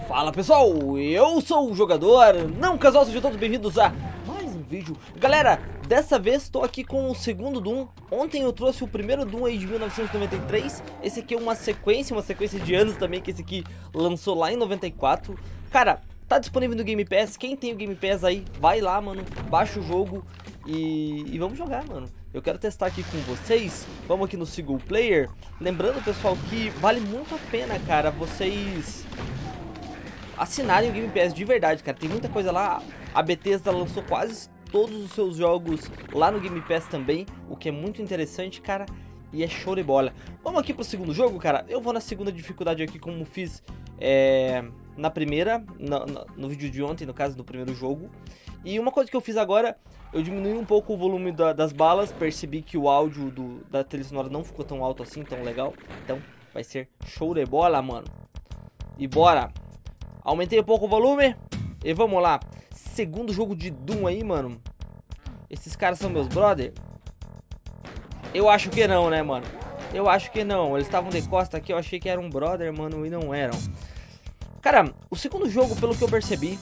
Fala pessoal, eu sou o jogador, não casual, sejam todos bem-vindos a mais um vídeo. Galera, dessa vez estou aqui com o segundo Doom. Ontem eu trouxe o primeiro Doom aí de 1993. Esse aqui é uma sequência de anos também, que esse aqui lançou lá em 94. Cara, tá disponível no Game Pass, quem tem o Game Pass aí, vai lá, mano, baixa o jogo e vamos jogar, mano. Eu quero testar aqui com vocês, vamos aqui no single player. Lembrando, pessoal, que vale muito a pena, cara, vocês assinarem o Game Pass de verdade, cara. Tem muita coisa lá. A Bethesda lançou quase todos os seus jogos lá no Game Pass também, o que é muito interessante, cara. E é show de bola. Vamos aqui pro segundo jogo, cara. Eu vou na segunda dificuldade aqui, como fiz na primeira, no vídeo de ontem, no caso do primeiro jogo. E uma coisa que eu fiz agora, eu diminui um pouco o volume das balas. Percebi que o áudio da trilha sonora não ficou tão alto assim, tão legal. Então vai ser show de bola, mano. E bora! Aumentei um pouco o volume e vamos lá. Segundo jogo de Doom aí, mano. Esses caras são meus brother? Eu acho que não, né, mano? Eu acho que não. Eles estavam de costa aqui, eu achei que era um brother, mano, e não eram. Cara, o segundo jogo, pelo que eu percebi,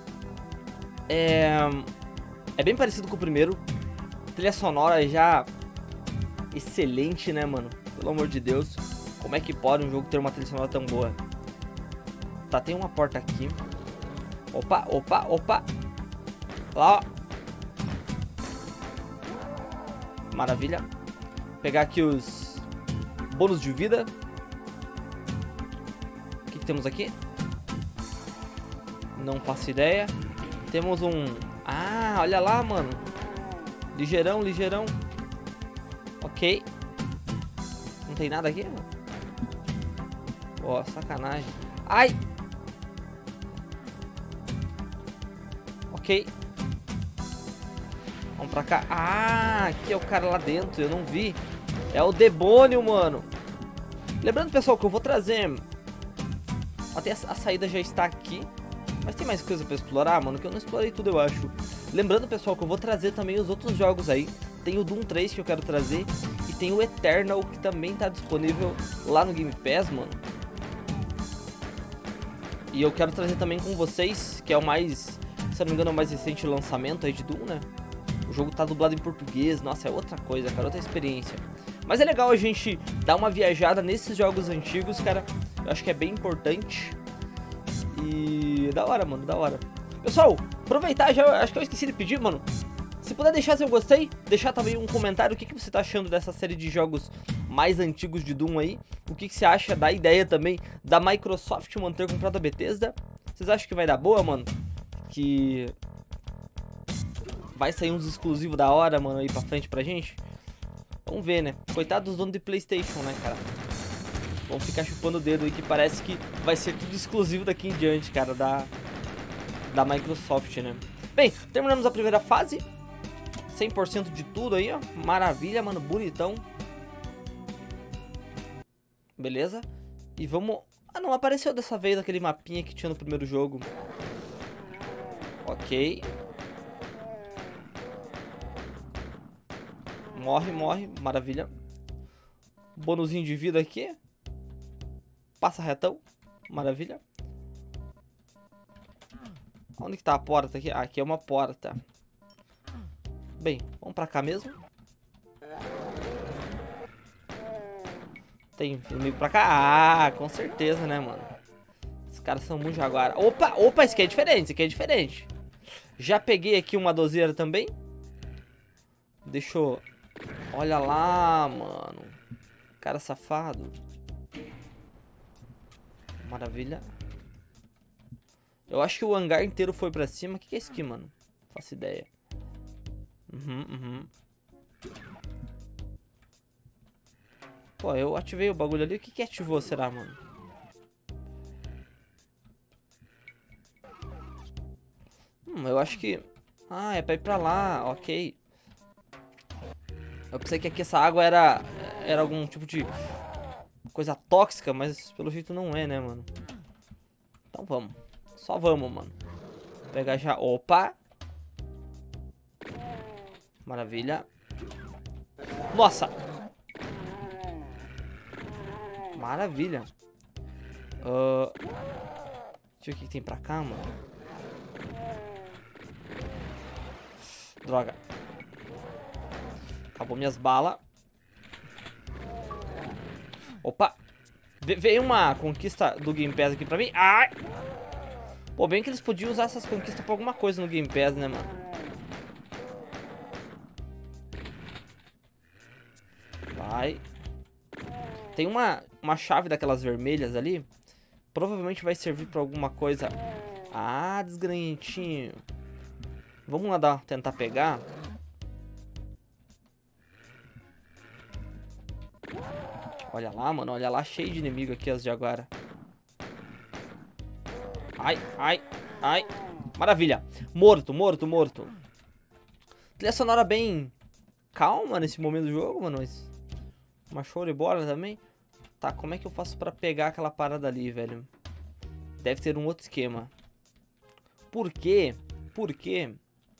é bem parecido com o primeiro. Trilha sonora já excelente, né, mano? Pelo amor de Deus. Como é que pode um jogo ter uma trilha sonora tão boa? Tá, tem uma porta aqui. Opa, opa, opa. Lá, ó. Maravilha. Pegar aqui os bônus de vida. O que temos aqui? Não faço ideia. Temos um... Ah, olha lá, mano. Ligeirão, ligeirão. Ok. Não tem nada aqui? Ó, sacanagem. Ai! Ok. Vamos pra cá. Ah, aqui é o cara lá dentro, eu não vi. É o demônio, mano. Lembrando, pessoal, que eu vou trazer... Até a saída já está aqui. Mas tem mais coisa pra explorar, mano, que eu não explorei tudo, eu acho. Lembrando, pessoal, que eu vou trazer também os outros jogos aí. Tem o Doom 3 que eu quero trazer. E tem o Eternal, que também tá disponível lá no Game Pass, mano. E eu quero trazer também com vocês, que é o mais... Se eu não me engano, é o mais recente lançamento aí de Doom, né? O jogo tá dublado em português. Nossa, é outra coisa, cara, outra experiência. Mas é legal a gente dar uma viajada nesses jogos antigos, cara. Eu acho que é bem importante. E da hora, mano, da hora. Pessoal, aproveitar já, acho que eu esqueci de pedir, mano. Se puder deixar seu gostei, deixar também um comentário. O que você tá achando dessa série de jogos mais antigos de Doom aí? O que você acha da ideia também da Microsoft manter comprado a Bethesda? Vocês acham que vai dar boa, mano? Que vai sair uns exclusivos da hora, mano, aí pra frente pra gente? Vamos ver, né? Coitado dos donos de PlayStation, né, cara? Vamos ficar chupando o dedo aí, que parece que vai ser tudo exclusivo daqui em diante, cara, da Microsoft, né? Bem, terminamos a primeira fase. 100% de tudo aí, ó. Maravilha, mano, bonitão. Beleza. E vamos... Ah, não, apareceu dessa vez aquele mapinha que tinha no primeiro jogo. Ok. Morre, morre. Maravilha. Bônusinho de vida aqui. Passa retão. Maravilha. Onde que tá a porta aqui? Ah, aqui é uma porta. Bem, vamos pra cá mesmo. Tem inimigo pra cá? Ah, com certeza, né, mano? Esses caras são muito jaguara. Opa, opa, esse aqui é diferente, esse aqui é diferente. Já peguei aqui uma dozeira também. Deixa eu... Olha lá, mano. Cara safado. Maravilha. Eu acho que o hangar inteiro foi pra cima. O que é isso aqui, mano? Não faço ideia. Pô, eu ativei o bagulho ali. O que ativou, será, mano? Eu acho que... Ah, é pra ir pra lá. Ok. Eu pensei que aqui essa água era algum tipo de coisa tóxica, mas pelo jeito não é, né, mano? Então vamos. Só vamos, mano. Vou pegar já... Opa! Maravilha. Nossa! Maravilha. Deixa eu ver o que tem pra cá, mano. Droga. Acabou minhas balas. Opa. Veio uma conquista do Game Pass aqui pra mim. Ai! Pô, bem que eles podiam usar essas conquistas pra alguma coisa no Game Pass, né, mano? Vai. Tem uma chave daquelas vermelhas ali. Provavelmente vai servir pra alguma coisa. Ah, desgranhentinho. Vamos lá tentar pegar. Olha lá, mano. Olha lá, cheio de inimigo aqui, as de agora. Ai, ai, ai. Maravilha. Morto, morto, morto. Trilha sonora bem calma nesse momento do jogo, mano. Uma show de bola também. Tá, como é que eu faço pra pegar aquela parada ali, velho? Deve ter um outro esquema. Por quê? Por quê?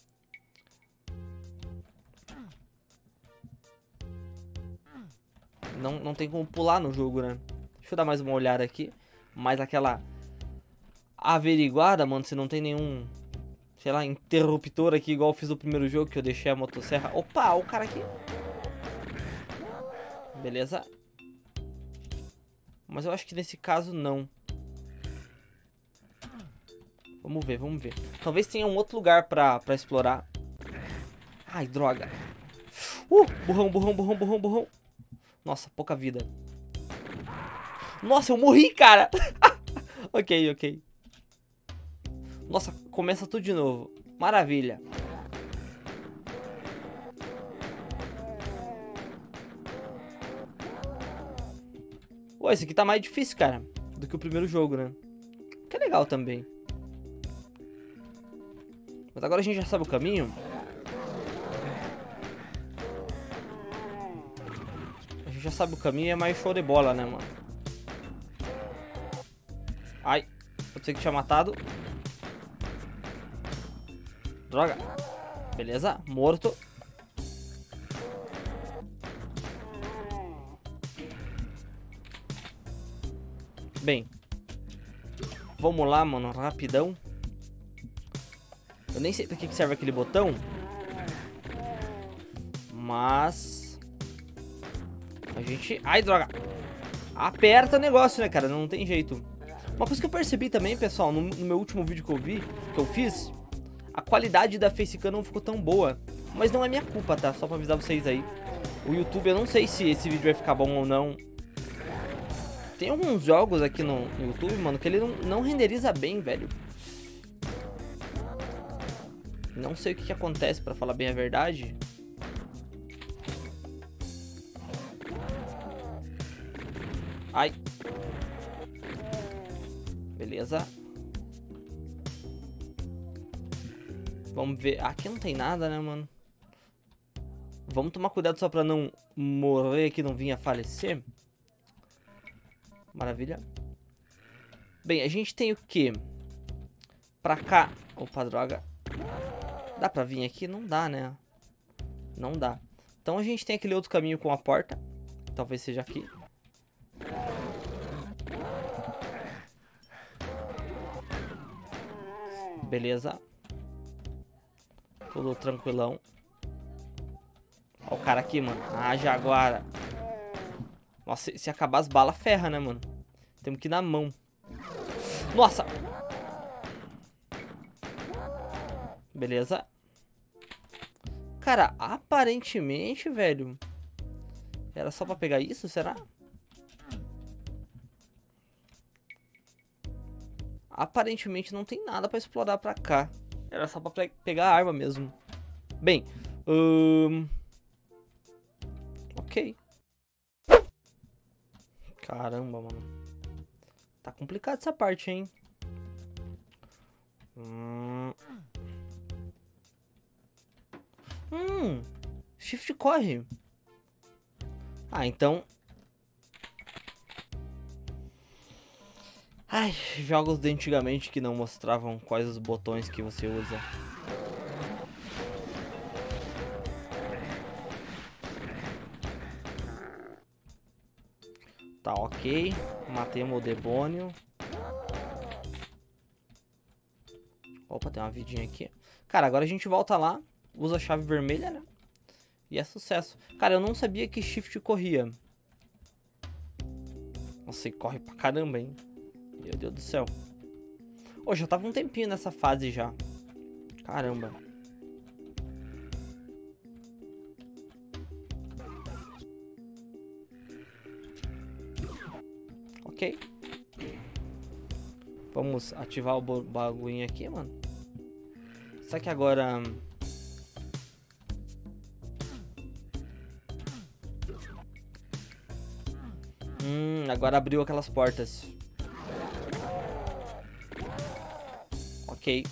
Não tem como pular no jogo, né? Deixa eu dar mais uma olhada aqui. Mais aquela averiguada, mano, se não tem nenhum, sei lá, interruptor aqui, igual eu fiz no primeiro jogo, que eu deixei a motosserra. Opa, o cara aqui. Beleza. Mas eu acho que nesse caso não. Vamos ver, vamos ver. Talvez tenha um outro lugar pra explorar. Ai, droga. Burrão, burrão, burrão, burrão, burrão. Nossa, pouca vida. Nossa, eu morri, cara. Ok, ok. Nossa, começa tudo de novo. Maravilha. Pô, esse aqui tá mais difícil, cara, do que o primeiro jogo, né? Que é legal também. Mas agora a gente já sabe o caminho. A gente já sabe o caminho e é mais show de bola, né, mano? Ai, eu pensei que tinha matado. Droga. Beleza, morto. Bem, vamos lá, mano, rapidão. Eu nem sei pra que serve aquele botão, mas a gente... Ai, droga. Aperta o negócio, né, cara? Não tem jeito. Uma coisa que eu percebi também, pessoal, no meu último vídeo que eu fiz, a qualidade da facecam não ficou tão boa. Mas não é minha culpa, tá? Só pra avisar vocês aí. O YouTube, eu não sei se esse vídeo vai ficar bom ou não. Tem alguns jogos aqui no YouTube, mano, que ele não renderiza bem, velho. Não sei o que acontece, pra falar bem a verdade. Ai. Beleza. Vamos ver. Aqui não tem nada, né, mano? Vamos tomar cuidado só pra não morrer aqui, não vir a falecer. Maravilha. Bem, a gente tem o quê? Pra cá. Opa, droga. Dá pra vir aqui? Não dá, né? Não dá. Então a gente tem aquele outro caminho com a porta. Talvez seja aqui. Beleza. Tudo tranquilão. Ó o cara aqui, mano. Ah, Jaguara. Nossa, se acabar as balas, ferra, né, mano? Temos que ir na mão. Nossa! Beleza. Cara, aparentemente, velho, era só pra pegar isso, será? Aparentemente não tem nada pra explorar pra cá. Era só pra pegar a arma mesmo. Bem, ok. Caramba, mano. Tá complicado essa parte, hein? Shift corre. Ah, então... Ai, jogos de antigamente que não mostravam quais os botões que você usa. Tá, ok. Matei o meu demônio. Opa, tem uma vidinha aqui. Cara, agora a gente volta lá, usa a chave vermelha, né? E é sucesso. Cara, eu não sabia que shift corria. Nossa, e corre pra caramba, hein? Meu Deus do céu. Ô, já tava um tempinho nessa fase já. Caramba. Ok. Vamos ativar o bagulho aqui, mano. Será que agora... agora abriu aquelas portas. Ok.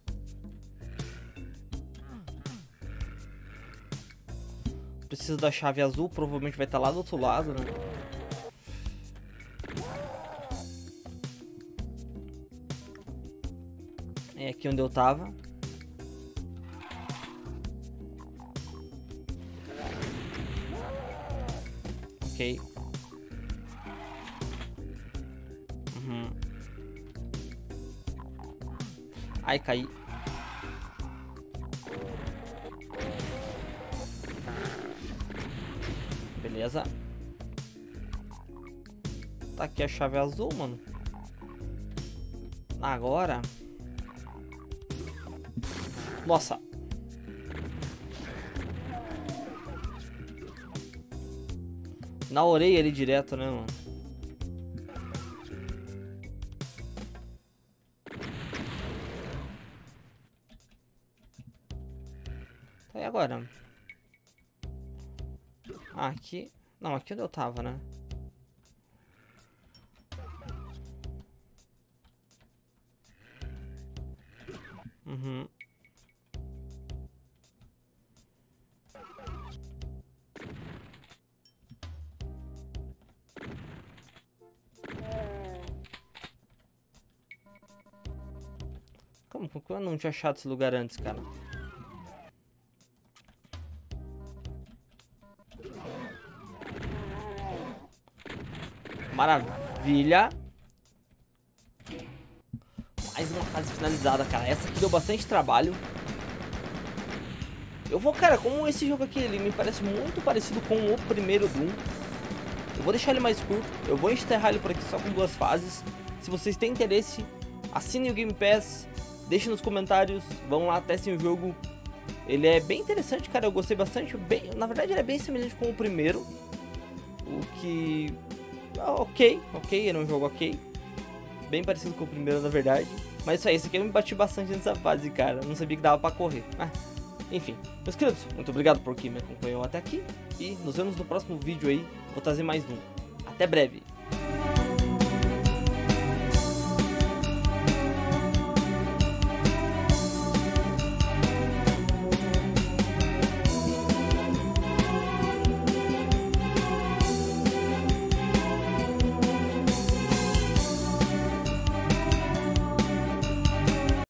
Preciso da chave azul, provavelmente vai estar lá do outro lado, né? É aqui onde eu tava. Ok. Ai, caí. Beleza. Tá aqui a chave azul, mano. Agora... Nossa. Na orelha ali direto, né, mano? Tá, e agora? Ah, aqui... Não, aqui onde eu tava, né? Como eu não tinha achado esse lugar antes, cara? Maravilha. Mais uma fase finalizada, cara. Essa aqui deu bastante trabalho. Eu vou, cara, como esse jogo aqui, ele me parece muito parecido com o primeiro Doom. Eu vou deixar ele mais curto. Eu vou encerrar ele por aqui só com 2 fases. Se vocês têm interesse, assinem o Game Pass. Deixem nos comentários. Vão lá, testem o jogo. Ele é bem interessante, cara. Eu gostei bastante. Na verdade, ele é bem semelhante com o primeiro. O que... Ok, era um jogo ok. Bem parecido com o primeiro, na verdade. Mas isso aí, esse aqui eu me bati bastante nessa fase, cara. Não sabia que dava pra correr. Enfim, meus queridos, muito obrigado por quem me acompanhou até aqui. E nos vemos no próximo vídeo aí. Vou trazer mais um. Até breve.